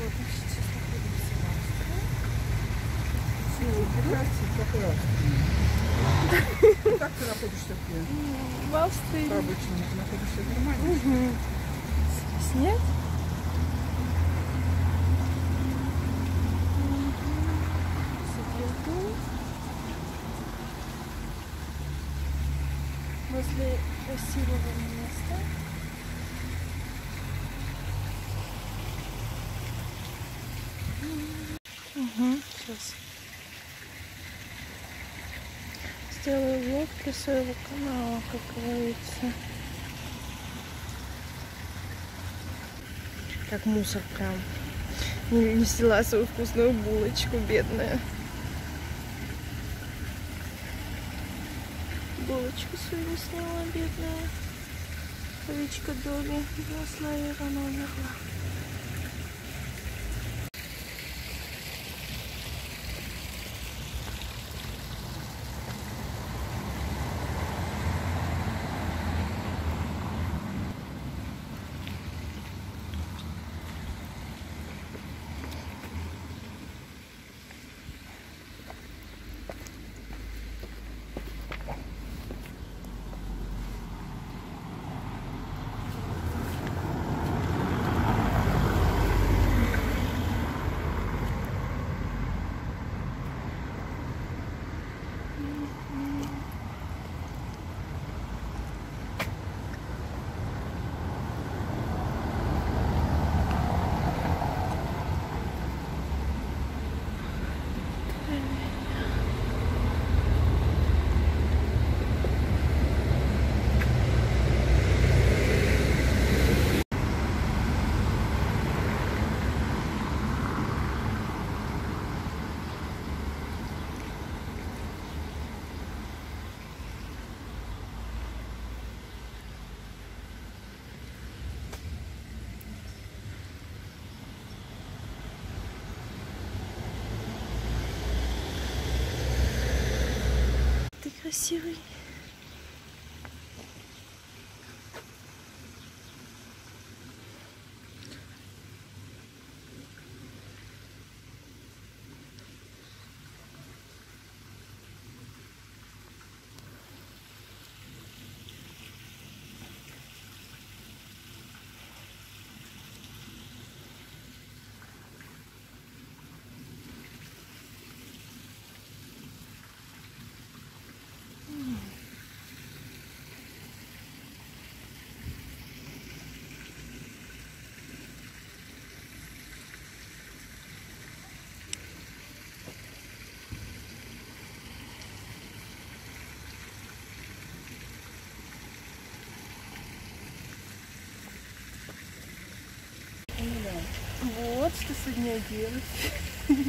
сейчас находимся в Австрии. Как ты находишься В Австрии. По-обычному ты находишься нормально. Снять? Возле красивого места. Сейчас сделаю влог для своего канала, как говорится. Как мусор прям. Не сняла свою вкусную булочку, бедная. Булочку свою не сняла, бедная. Овечка Добби была, наверное, умерла. Ты красивый. Вот что сегодня делать.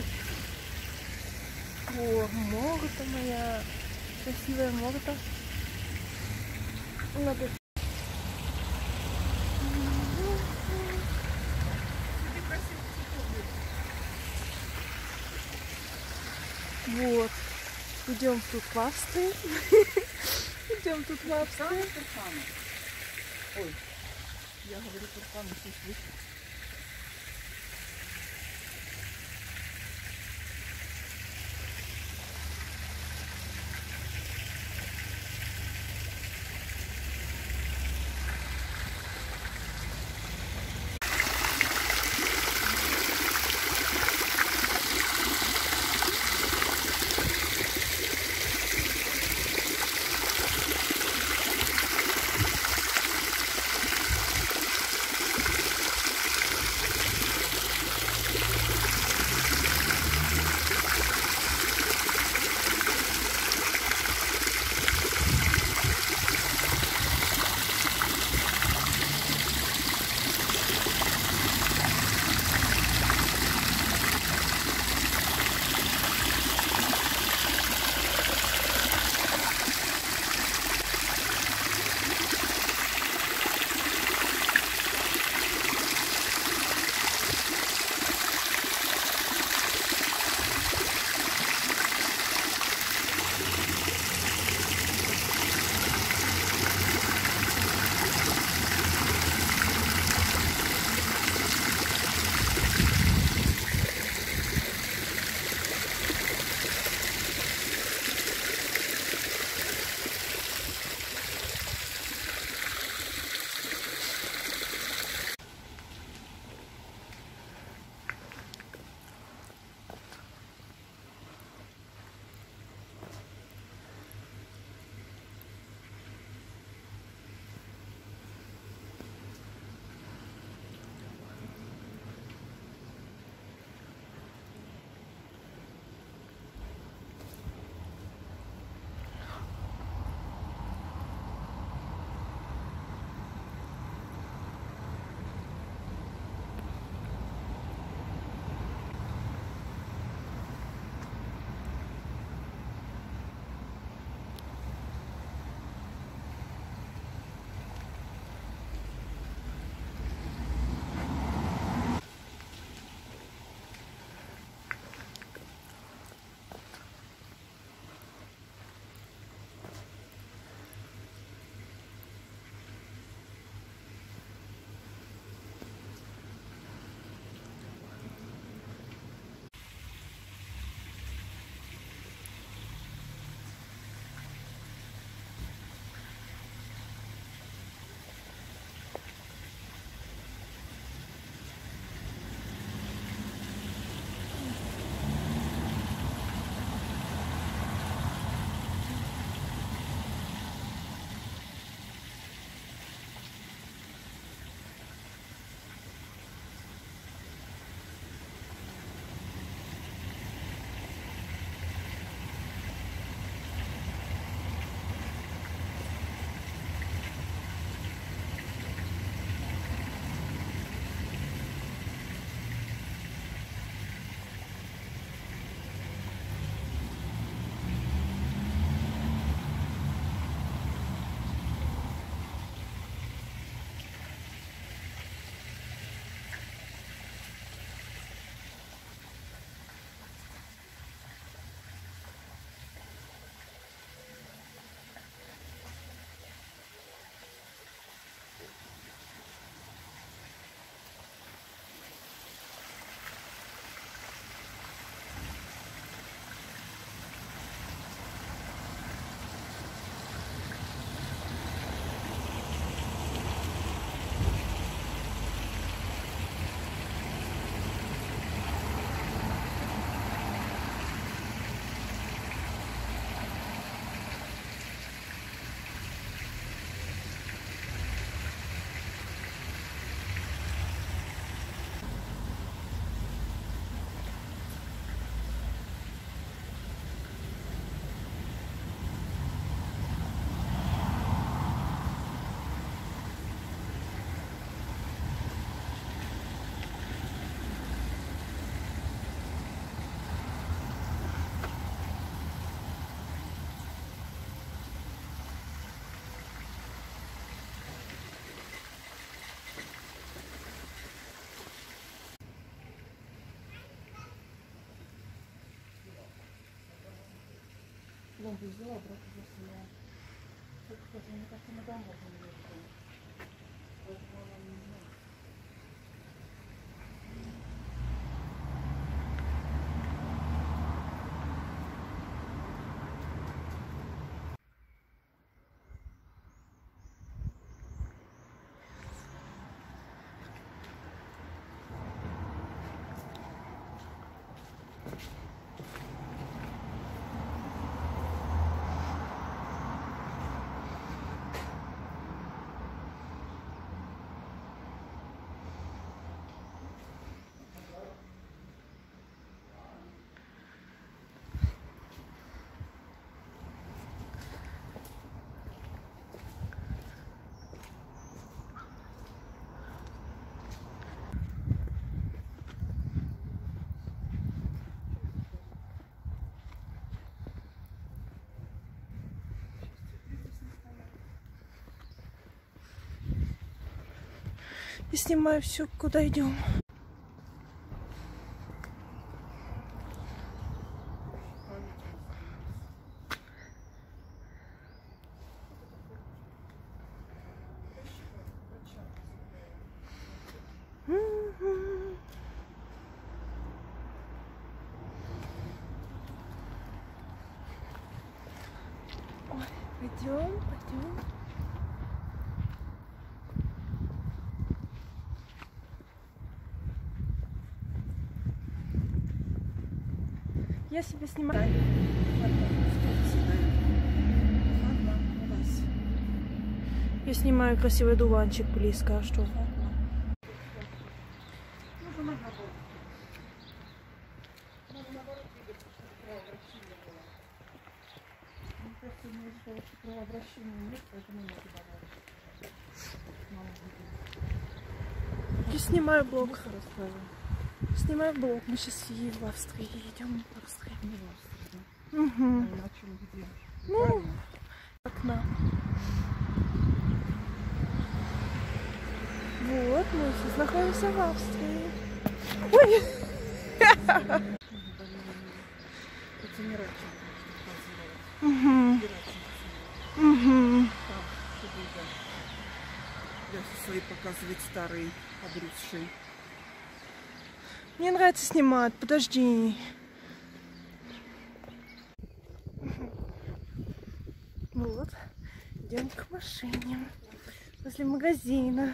О, морда моя. Красивая морда. Надо. Вот. Идем тут в Австрию. Идем тут в Австрию. Ой, я говорю, Туркану, слышишь? зомби взяла, брата засунула. Кстати, мне кажется, на дом можно не ехать. Поэтому она не знает. И снимаю все, куда идем. Ой, пойдем, пойдем. Я себе снимаю. Я снимаю красивый дуванчик близко, а что? Я снимаю блог. Снимаю блог. Мы сейчас в Австрии идем в Австрию. Угу. Ну, окна. Вот, мы сейчас находимся в Австрии. Ой! Угу. Угу. Я свои показывать старые обрюзшие. Мне нравится снимать. Подожди. Вот. Идем к машине. Возле магазина.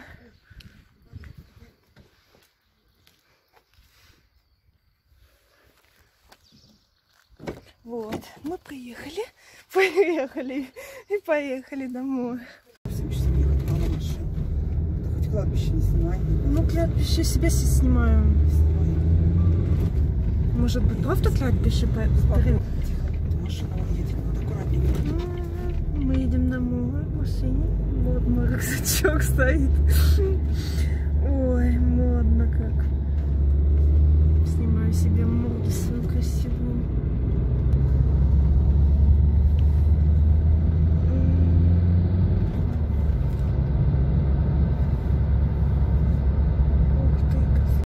Вот. Мы приехали. Поехали. И поехали домой. 7 часов ехать на машину. Ты хоть кладбище не снимай. Ну, кладбище себе снимаю. Может быть, правда кладбище? Тихо, машина едет, надо аккуратненько. Мы едем домой в машине. Вот мой рюкзачок стоит. Ой, модно как. Снимаю себе морду свою красивую.